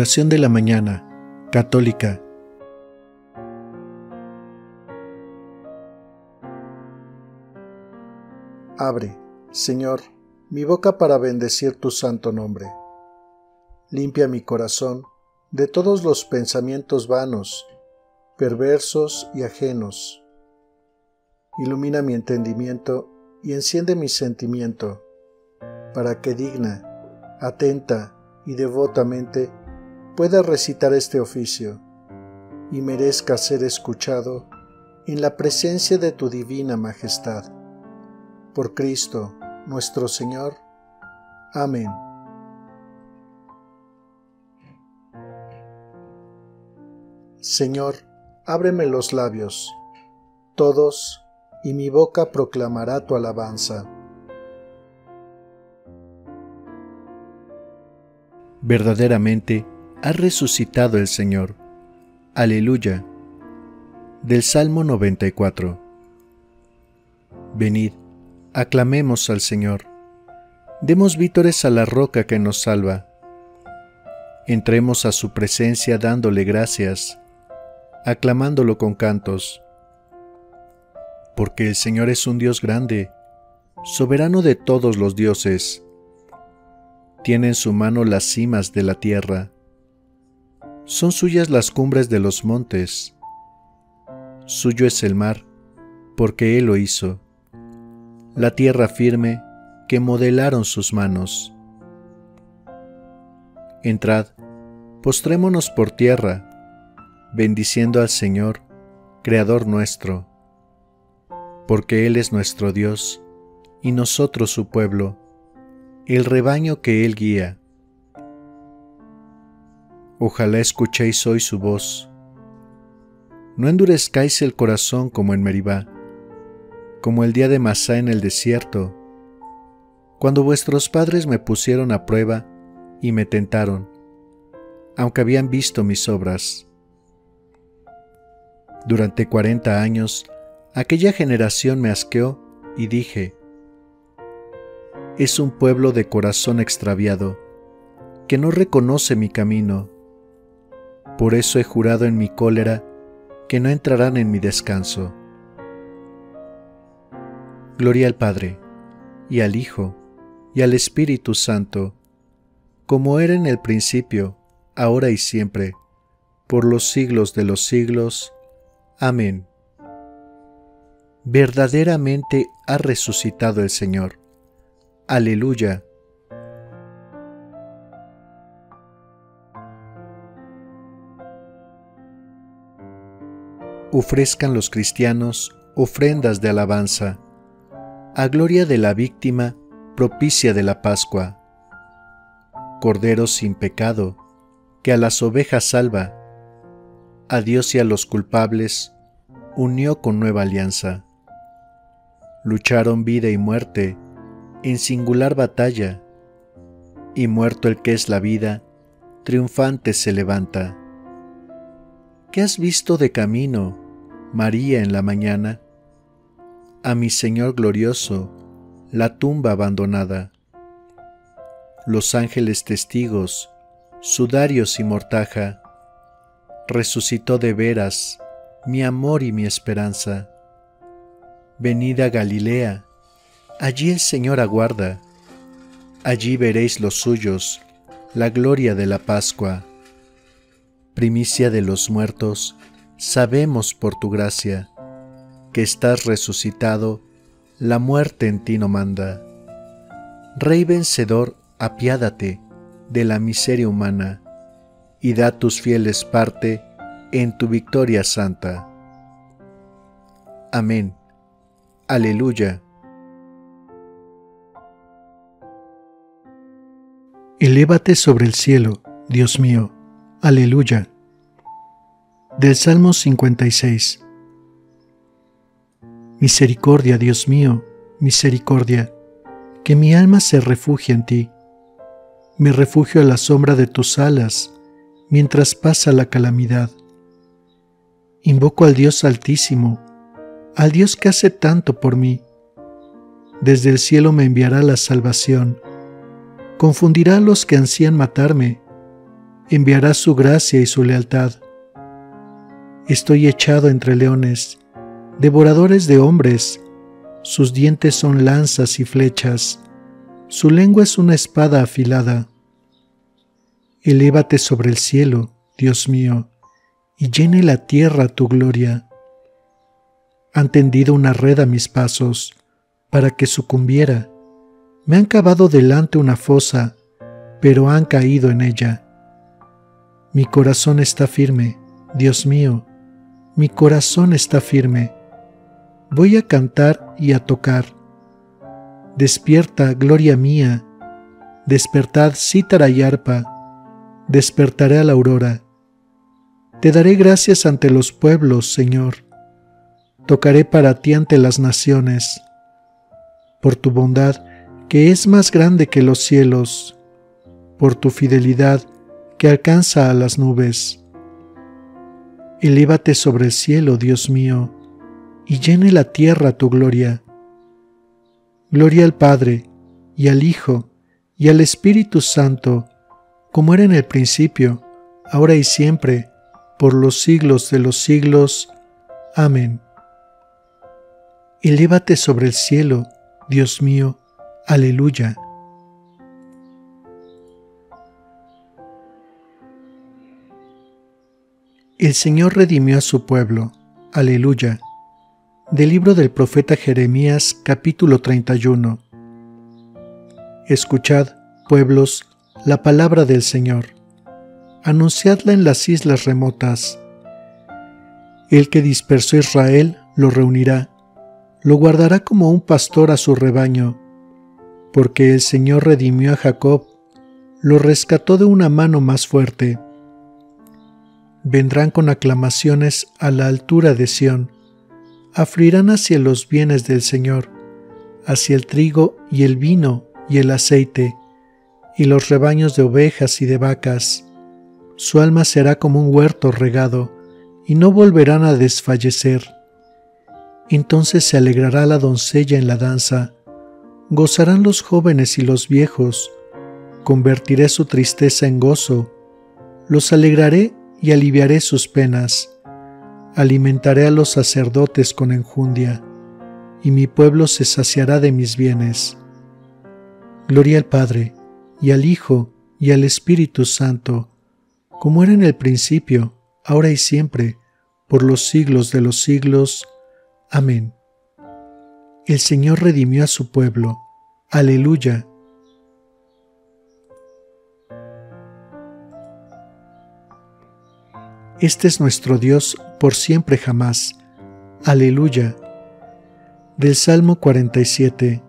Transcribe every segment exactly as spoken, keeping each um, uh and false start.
Oración de la mañana, católica. Abre, Señor, mi boca para bendecir tu santo nombre. Limpia mi corazón de todos los pensamientos vanos, perversos y ajenos. Ilumina mi entendimiento y enciende mi sentimiento, para que digna, atenta y devotamente pueda recitar este oficio y merezca ser escuchado en la presencia de tu divina majestad. Por Cristo, nuestro Señor. Amén. Señor, ábreme los labios, todos, y mi boca proclamará tu alabanza. Verdaderamente ha resucitado el Señor. Aleluya. Del Salmo noventa y cuatro. Venid, aclamemos al Señor. Demos vítores a la roca que nos salva. Entremos a su presencia dándole gracias, aclamándolo con cantos. Porque el Señor es un Dios grande, soberano de todos los dioses. Tiene en su mano las cimas de la tierra. Son suyas las cumbres de los montes. Suyo es el mar, porque Él lo hizo. La tierra firme que modelaron sus manos. Entrad, postrémonos por tierra, bendiciendo al Señor, Creador nuestro, porque Él es nuestro Dios, y nosotros su pueblo, el rebaño que Él guía. Ojalá escuchéis hoy su voz. No endurezcáis el corazón como en Meribá, como el día de Masá en el desierto, cuando vuestros padres me pusieron a prueba y me tentaron, aunque habían visto mis obras. Durante cuarenta años, aquella generación me asqueó y dije: es un pueblo de corazón extraviado, que no reconoce mi camino. Por eso he jurado en mi cólera que no entrarán en mi descanso. Gloria al Padre, y al Hijo, y al Espíritu Santo, como era en el principio, ahora y siempre, por los siglos de los siglos. Amén. Verdaderamente ha resucitado el Señor. Aleluya. Ofrezcan los cristianos ofrendas de alabanza, a gloria de la víctima propicia de la Pascua. Cordero sin pecado, que a las ovejas salva, a Dios y a los culpables unió con nueva alianza. Lucharon vida y muerte en singular batalla, y muerto el que es la vida, triunfante se levanta. ¿Qué has visto de camino, María, en la mañana? A mi Señor glorioso, la tumba abandonada. Los ángeles testigos, sudarios y mortaja, resucitó de veras mi amor y mi esperanza. Venid a Galilea, allí el Señor aguarda, allí veréis los suyos, la gloria de la Pascua. Primicia de los muertos, sabemos por tu gracia, que estás resucitado, la muerte en ti no manda. Rey vencedor, apiádate de la miseria humana, y da a tus fieles parte en tu victoria santa. Amén. Aleluya. Elévate sobre el cielo, Dios mío. Aleluya. Del Salmo cincuenta y seis. Misericordia, Dios mío, misericordia, que mi alma se refugie en ti. Me refugio a la sombra de tus alas, mientras pasa la calamidad. Invoco al Dios Altísimo, al Dios que hace tanto por mí. Desde el cielo me enviará la salvación, confundirá a los que ansían matarme, enviará su gracia y su lealtad. Estoy echado entre leones, devoradores de hombres. Sus dientes son lanzas y flechas, su lengua es una espada afilada. Elévate sobre el cielo, Dios mío, y llene la tierra tu gloria. Han tendido una red a mis pasos, para que sucumbiera. Me han cavado delante una fosa, pero han caído en ella. Mi corazón está firme, Dios mío, mi corazón está firme. Voy a cantar y a tocar. Despierta, gloria mía, despertad cítara y arpa, despertaré a la aurora. Te daré gracias ante los pueblos, Señor. Tocaré para ti ante las naciones. Por tu bondad, que es más grande que los cielos, por tu fidelidad, que alcanza a las nubes. Elévate sobre el cielo, Dios mío, y llene la tierra tu gloria. Gloria al Padre, y al Hijo, y al Espíritu Santo, como era en el principio, ahora y siempre, por los siglos de los siglos. Amén. Elévate sobre el cielo, Dios mío. Aleluya. El Señor redimió a su pueblo. Aleluya. Del libro del profeta Jeremías, capítulo treinta y uno. Escuchad, pueblos, la palabra del Señor. Anunciadla en las islas remotas. El que dispersó a Israel lo reunirá, lo guardará como un pastor a su rebaño, porque el Señor redimió a Jacob, lo rescató de una mano más fuerte. Vendrán con aclamaciones a la altura de Sión, afluirán hacia los bienes del Señor, hacia el trigo y el vino y el aceite, y los rebaños de ovejas y de vacas. Su alma será como un huerto regado, y no volverán a desfallecer. Entonces se alegrará la doncella en la danza, gozarán los jóvenes y los viejos. Convertiré su tristeza en gozo, los alegraré y aliviaré sus penas. Alimentaré a los sacerdotes con enjundia, y mi pueblo se saciará de mis bienes. Gloria al Padre, y al Hijo, y al Espíritu Santo, como era en el principio, ahora y siempre, por los siglos de los siglos. Amén. El Señor redimió a su pueblo. Aleluya. Este es nuestro Dios por siempre jamás. Aleluya. Del Salmo cuarenta y siete.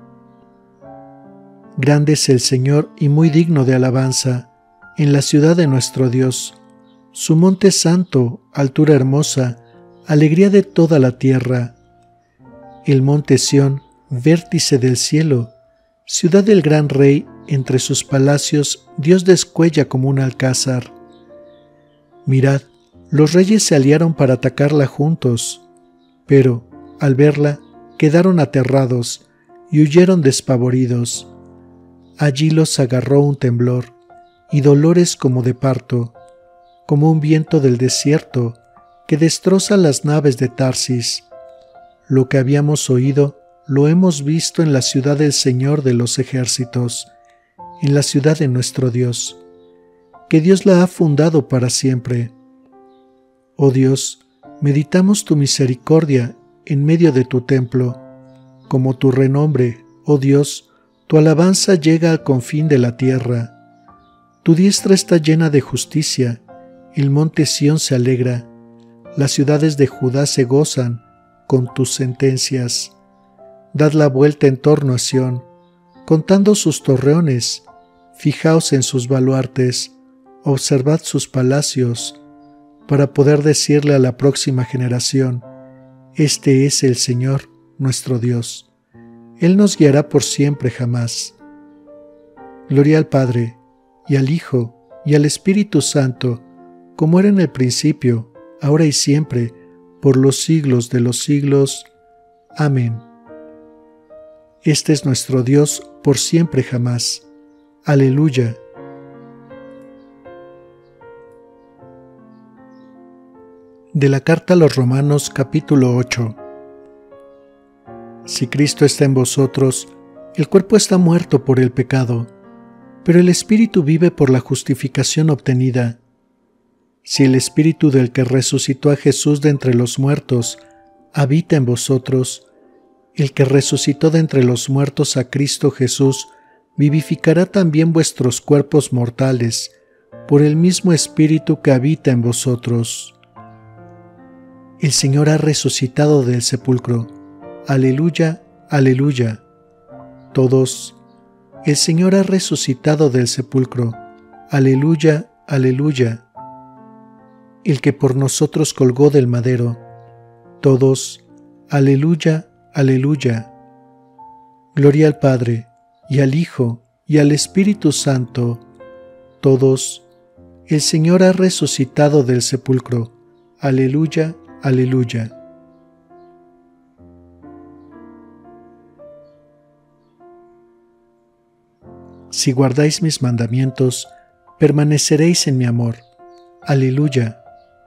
Grande es el Señor y muy digno de alabanza en la ciudad de nuestro Dios. Su monte santo, altura hermosa, alegría de toda la tierra. El monte Sión, vértice del cielo, ciudad del gran rey, entre sus palacios Dios descuella como un alcázar. Mirad, los reyes se aliaron para atacarla juntos, pero, al verla, quedaron aterrados y huyeron despavoridos. Allí los agarró un temblor y dolores como de parto, como un viento del desierto que destroza las naves de Tarsis. Lo que habíamos oído lo hemos visto en la ciudad del Señor de los ejércitos, en la ciudad de nuestro Dios, que Dios la ha fundado para siempre. Oh Dios, meditamos tu misericordia en medio de tu templo. Como tu renombre, oh Dios, tu alabanza llega al confín de la tierra. Tu diestra está llena de justicia, el monte Sión se alegra, las ciudades de Judá se gozan con tus sentencias. Dad la vuelta en torno a Sión, contando sus torreones, fijaos en sus baluartes, observad sus palacios, para poder decirle a la próxima generación: este es el Señor, nuestro Dios. Él nos guiará por siempre jamás. Gloria al Padre, y al Hijo, y al Espíritu Santo, como era en el principio, ahora y siempre, por los siglos de los siglos. Amén. Este es nuestro Dios por siempre jamás. Aleluya. De la carta a los Romanos capítulo ocho. Si Cristo está en vosotros, el cuerpo está muerto por el pecado, pero el Espíritu vive por la justificación obtenida. Si el Espíritu del que resucitó a Jesús de entre los muertos habita en vosotros, el que resucitó de entre los muertos a Cristo Jesús vivificará también vuestros cuerpos mortales por el mismo Espíritu que habita en vosotros. El Señor ha resucitado del sepulcro. Aleluya, aleluya. Todos, el Señor ha resucitado del sepulcro. Aleluya, aleluya. El que por nosotros colgó del madero. Todos, aleluya, aleluya. Gloria al Padre, y al Hijo, y al Espíritu Santo. Todos, el Señor ha resucitado del sepulcro. Aleluya, aleluya. Si guardáis mis mandamientos, permaneceréis en mi amor. Aleluya.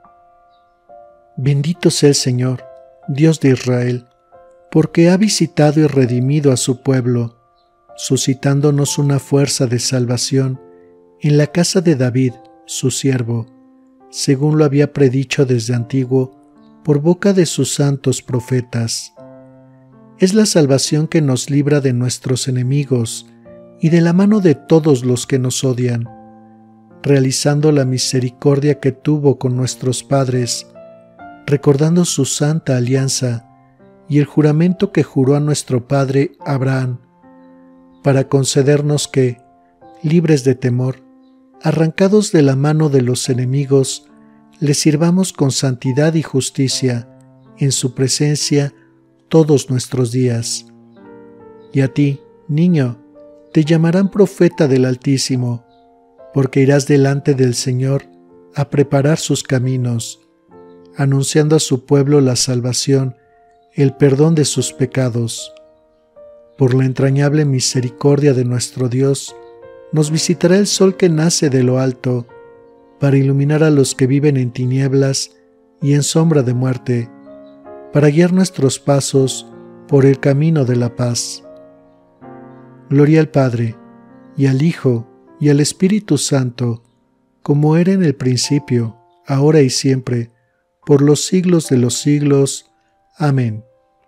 Bendito sea el Señor, Dios de Israel, porque ha visitado y redimido a su pueblo, suscitándonos una fuerza de salvación en la casa de David, su siervo, según lo había predicho desde antiguo por boca de sus santos profetas. Es la salvación que nos libra de nuestros enemigos y de la mano de todos los que nos odian, realizando la misericordia que tuvo con nuestros padres, recordando su santa alianza y el juramento que juró a nuestro padre Abraham, para concedernos que, libres de temor, arrancados de la mano de los enemigos, le sirvamos con santidad y justicia en su presencia todos nuestros días. Y a ti, niño, te llamarán profeta del Altísimo, porque irás delante del Señor a preparar sus caminos, anunciando a su pueblo la salvación, el perdón de sus pecados. Por la entrañable misericordia de nuestro Dios, nos visitará el sol que nace de lo alto, para iluminar a los que viven en tinieblas y en sombra de muerte, para guiar nuestros pasos por el camino de la paz. Gloria al Padre, y al Hijo, y al Espíritu Santo, como era en el principio, ahora y siempre, por los siglos de los siglos. Amén.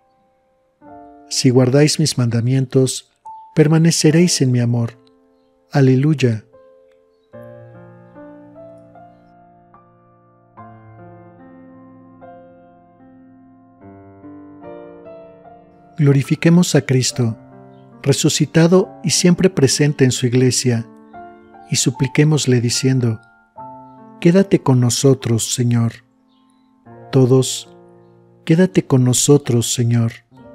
Si guardáis mis mandamientos, permaneceréis en mi amor. Aleluya. Glorifiquemos a Cristo, resucitado y siempre presente en su iglesia, y supliquémosle diciendo: Quédate con nosotros, Señor. Todos, quédate con nosotros, Señor.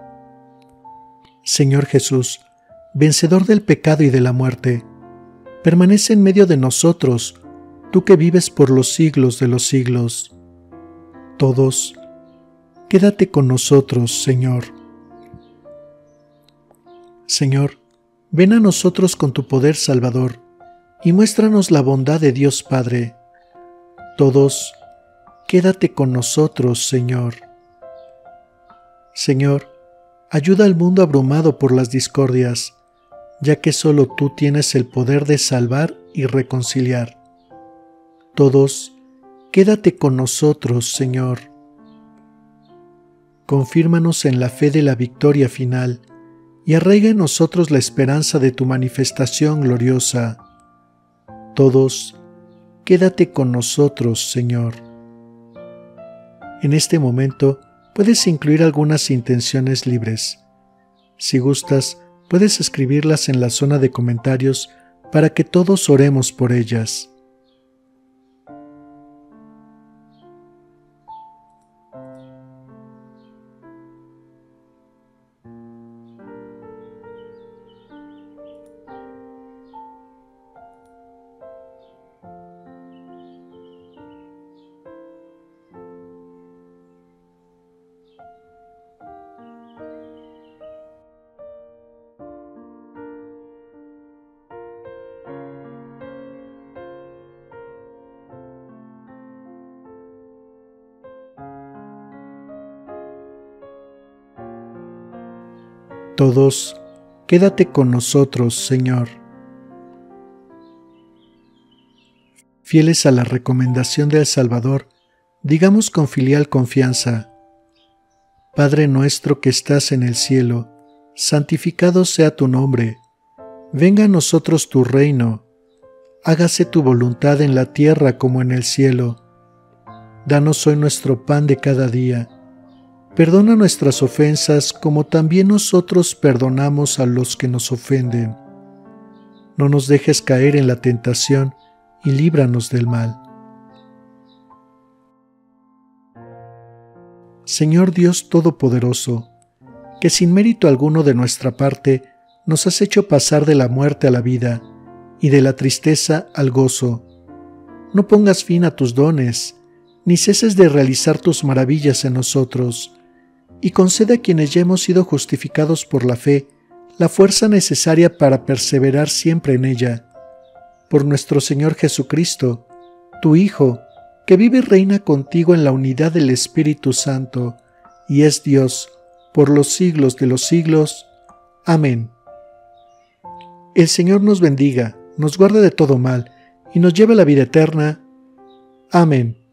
Señor Jesús, vencedor del pecado y de la muerte, permanece en medio de nosotros, tú que vives por los siglos de los siglos. Todos, quédate con nosotros, Señor. Señor, ven a nosotros con tu poder salvador y muéstranos la bondad de Dios Padre. Todos, quédate con nosotros, Señor. Señor, ayuda al mundo abrumado por las discordias, ya que solo tú tienes el poder de salvar y reconciliar. Todos, quédate con nosotros, Señor. Confírmanos en la fe de la victoria final, y arraiga en nosotros la esperanza de tu manifestación gloriosa. Todos, quédate con nosotros, Señor. En este momento puedes incluir algunas intenciones libres. Si gustas, puedes escribirlas en la zona de comentarios para que todos oremos por ellas. Todos, quédate con nosotros, Señor. Fieles a la recomendación del Salvador, digamos con filial confianza: Padre nuestro que estás en el cielo, santificado sea tu nombre. Venga a nosotros tu reino. Hágase tu voluntad en la tierra como en el cielo. Danos hoy nuestro pan de cada día. Perdona nuestras ofensas como también nosotros perdonamos a los que nos ofenden. No nos dejes caer en la tentación y líbranos del mal. Señor Dios Todopoderoso, que sin mérito alguno de nuestra parte nos has hecho pasar de la muerte a la vida y de la tristeza al gozo, no pongas fin a tus dones, ni ceses de realizar tus maravillas en nosotros, y concede a quienes ya hemos sido justificados por la fe la fuerza necesaria para perseverar siempre en ella. Por nuestro Señor Jesucristo, tu Hijo, que vive y reina contigo en la unidad del Espíritu Santo, y es Dios, por los siglos de los siglos. Amén. El Señor nos bendiga, nos guarde de todo mal, y nos lleve a la vida eterna. Amén.